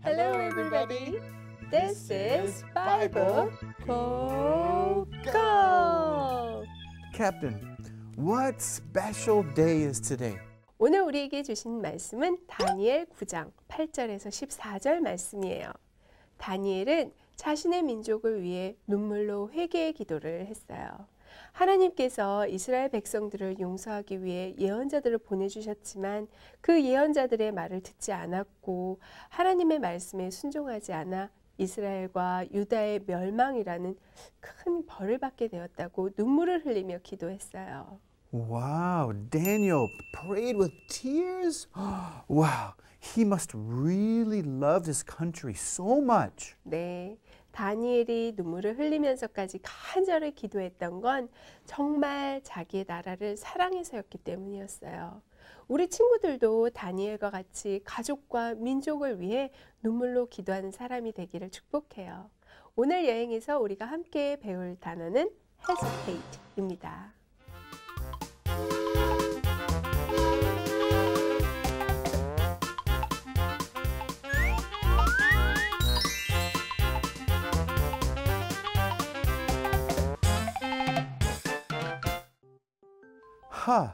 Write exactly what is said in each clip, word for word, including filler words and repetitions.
Hello, everybody. This is Bible Go Go. Captain, what special day is today? 오늘 우리에게 주신 말씀은 다니엘 구 장 팔 절에서 십사 절 말씀이에요. 다니엘은 자신의 민족을 위해 눈물로 회개의 기도를 했어요. 하나님께서 이스라엘 백성들을 용서하기 위해 예언자들을 보내주셨지만 그 예언자들의 말을 듣지 않았고 하나님의 말씀에 순종하지 않아 이스라엘과 유다의 멸망이라는 큰 벌을 받게 되었다고 눈물을 흘리며 기도했어요. Wow, Daniel prayed with tears? Wow, he must really love his country so much. 네, 다니엘이 눈물을 흘리면서까지 간절히 기도했던 건 정말 자기의 나라를 사랑해서였기 때문이었어요. 우리 친구들도 다니엘과 같이 가족과 민족을 위해 눈물로 기도하는 사람이 되기를 축복해요. 오늘 여행에서 우리가 함께 배울 단어는 hesitate입니다. Ha,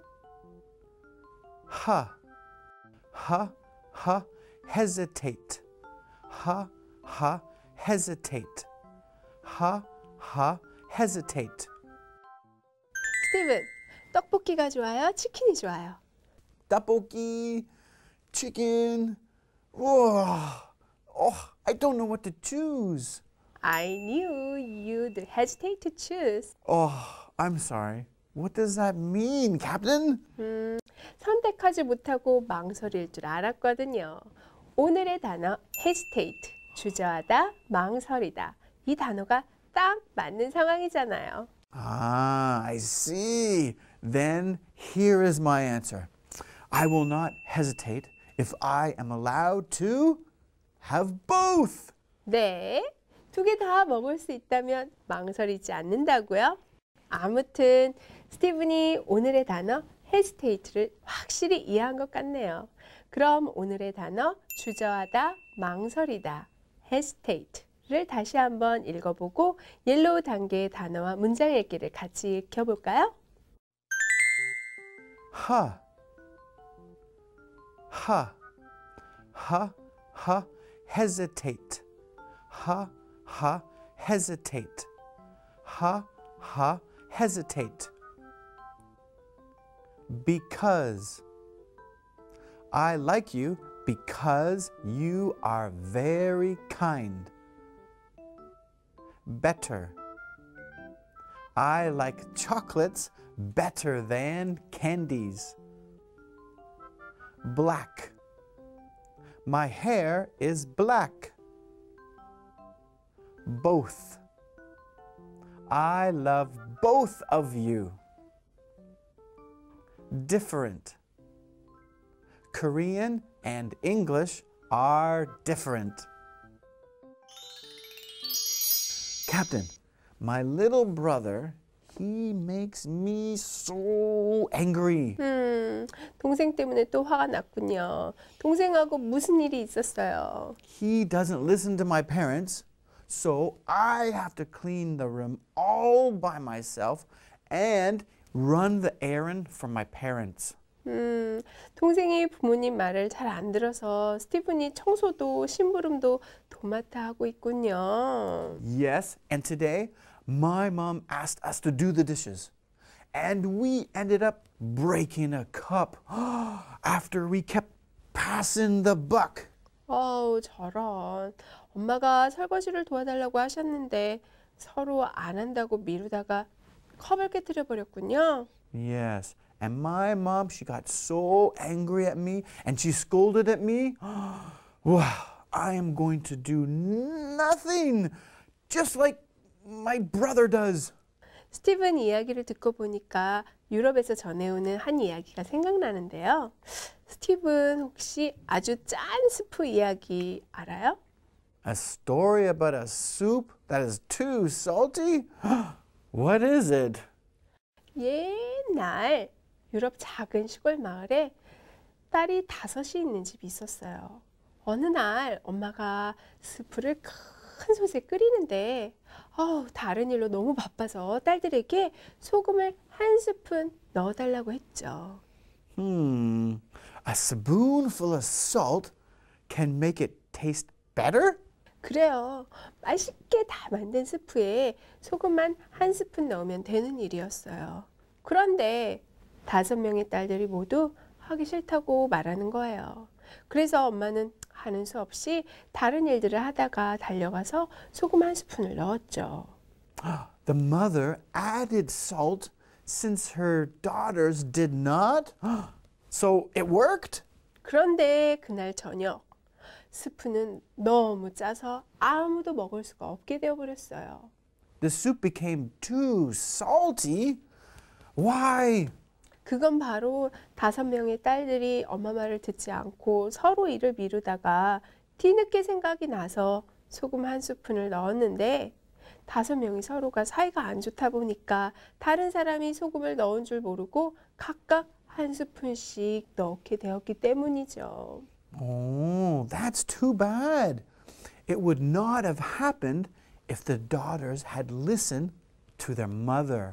ha, ha, ha, hesitate. Ha, ha, hesitate. Ha, ha, hesitate. 스티븐, 떡볶이가 좋아요? 치킨이 좋아요? Tteokbokki, chicken. Whoa. Oh, I don't know what to choose. I knew you'd hesitate to choose. Oh, I'm sorry. What does that mean, Captain? 음, 선택하지 못하고 망설일 줄 알았거든요. 오늘의 단어 hesitate, 주저하다, 망설이다. 이 단어가 딱 맞는 상황이잖아요. Ah, I see. Then here is my answer. I will not hesitate if I am allowed to have both. 네, 두 개 다 먹을 수 있다면 망설이지 않는다고요? 아무튼 스티븐이 오늘의 단어 hesitate를 확실히 이해한 것 같네요. 그럼 오늘의 단어 주저하다, 망설이다, hesitate를 다시 한번 읽어보고 옐로우 단계의 단어와 문장 읽기를 같이 익혀볼까요? Ha, ha, ha, ha, hesitate. Ha, ha, hesitate. Ha, ha, hesitate. Because. I like you because you are very kind. Better. I like chocolates better than candies. Black. My hair is black. Both. I love both of you. Different. Korean and English are different. Captain, my little brother, he makes me so angry. 음, 동생 때문에 또 화가 났군요. 동생하고 무슨 일이 있었어요? He doesn't listen to my parents, so I have to clean the room all by myself and run the errand for my parents. 음, 동생이 부모님 말을 잘 안 들어서 스티븐이 청소도 심부름도 도맡아 하고 있군요. Yes, and today my mom asked us to do the dishes. And we ended up breaking a cup after we kept passing the buck. 어우, 저런. 엄마가 설거지를 도와달라고 하셨는데 서로 안 한다고 미루다가 컵을 깨뜨려 버렸군요. Yes, and my mom, she got so angry at me and she scolded at me. Wow, I am going to do nothing, just like my brother does. 스티븐 이야기를 듣고 보니까 유럽에서 전해오는 한 이야기가 생각나는데요. 스티븐 혹시 아주 짠 스프 이야기 알아요? A story about a soup that is too salty? What is it? 옛날 유럽 작은 시골 마을에 딸이 다섯이 있는 집이 있었어요. 어느 날 엄마가 스프를 큰 솥에 끓이는데 어우, 다른 일로 너무 바빠서 딸들에게 소금을 한 스푼 넣어달라고 했죠. Hmm, a spoonful of salt can make it taste better? 그래요. 맛있게 다 만든 스프에 소금만 한 스푼 넣으면 되는 일이었어요. 그런데 다섯 명의 딸들이 모두 하기 싫다고 말하는 거예요. 그래서 엄마는 하는 수 없이 다른 일들을 하다가 달려가서 소금 한 스푼을 넣었죠. The mother added salt since her daughters did not. So it worked? 그런데 그날 저녁 스프는 너무 짜서 아무도 먹을 수가 없게 되어버렸어요. The soup became too salty. Why? 그건 바로 다섯 명의 딸들이 엄마 말을 듣지 않고 서로 일을 미루다가 뒤늦게 생각이 나서 소금 한 스푼을 넣었는데 다섯 명이 서로가 사이가 안 좋다 보니까 다른 사람이 소금을 넣은 줄 모르고 각각 한 스푼씩 넣게 되었기 때문이죠. Oh, that's too bad. It would not have happened if the daughters had listened to their mother.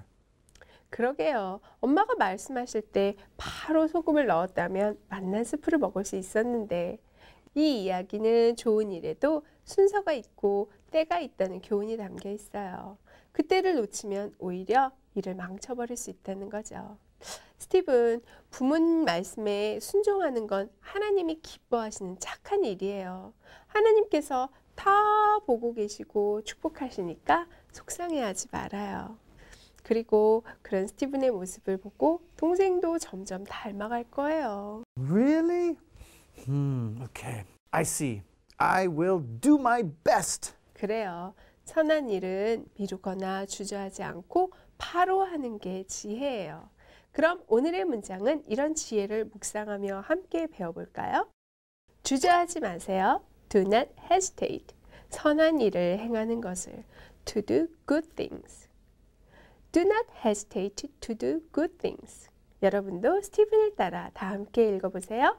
그러게요. 엄마가 말씀하실 때 바로 소금을 넣었다면 맛난 스프를 먹을 수 있었는데 이 이야기는 좋은 일에도 순서가 있고 때가 있다는 교훈이 담겨 있어요. 그때를 놓치면 오히려 일을 망쳐버릴 수 있다는 거죠. 스티븐, 부모님 말씀에 순종하는 건 하나님이 기뻐하시는 착한 일이에요. 하나님께서 다 보고 계시고 축복하시니까 속상해하지 말아요. 그리고 그런 스티븐의 모습을 보고 동생도 점점 닮아갈 거예요. Really? Hmm, okay. I see. I will do my best. 그래요. 선한 일은 미루거나 주저하지 않고 바로 하는 게 지혜예요. 그럼 오늘의 문장은 이런 지혜를 묵상하며 함께 배워볼까요? 주저하지 마세요. Do not hesitate. 선한 일을 행하는 것을. To do good things. Do not hesitate to do good things. 여러분도 스티븐을 따라 다 함께 읽어보세요.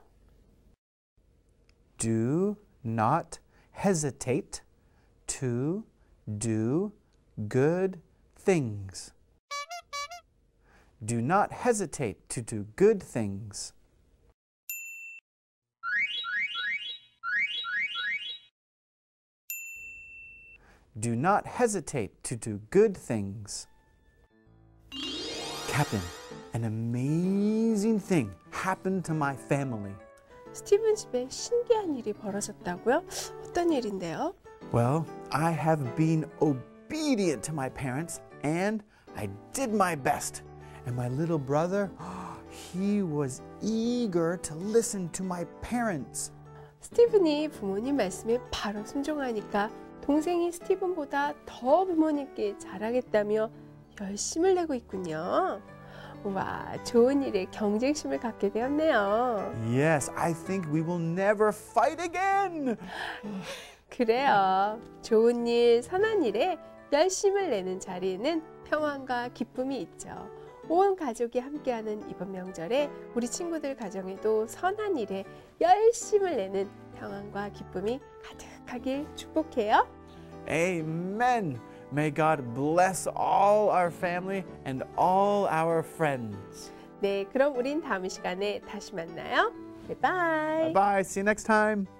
Do not hesitate to do good things. Do not hesitate to do good things. Do not hesitate to do good things. Captain, an amazing thing happened to my family. 스티븐 집에 신기한 일이 벌어졌다고요? 어떤 일인데요? Well, I have been obedient to my parents and I did my best. And my little brother, he was eager to listen to my parents. 스티븐이 부모님 말씀에 바로 순종하니까 동생이 스티븐보다 더 부모님께 잘하겠다며 열심을 내고 있군요. 와, 좋은 일에 경쟁심을 갖게 되었네요. Yes, I think we will never fight again. 그래요. 좋은 일, 선한 일에 열심을 내는 자리에는 평안과 기쁨이 있죠. 온 가족이 함께하는 이번 명절에 우리 친구들 가정에도 선한 일에 열심을 내는 평안과 기쁨이 가득하길 축복해요. Amen. May God bless all our family and all our friends. 네, 그럼 우린 다음 시간에 다시 만나요. 바이바이. Bye bye. See you next time.